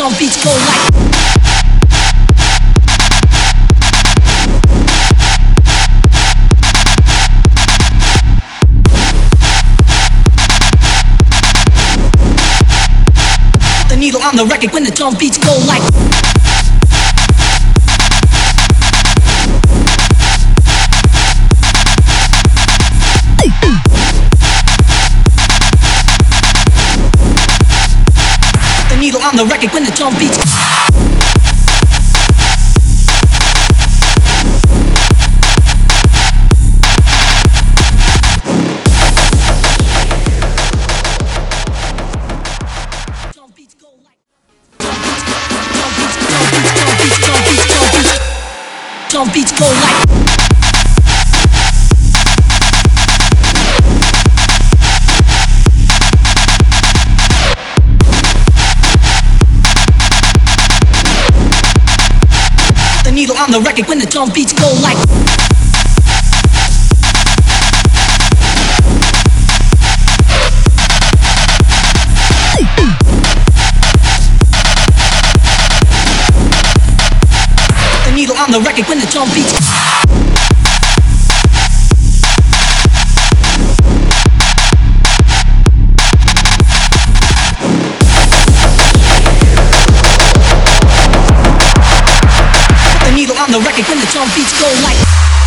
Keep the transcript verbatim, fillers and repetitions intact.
drum beats go like. The needle on the record when the drum beats go like. The needle on the record when the drum beats. Drum beats go like. The needle on the record when the drum beats go like. The needle on the record when the drum beats. The needle on the record when the drum beats go like.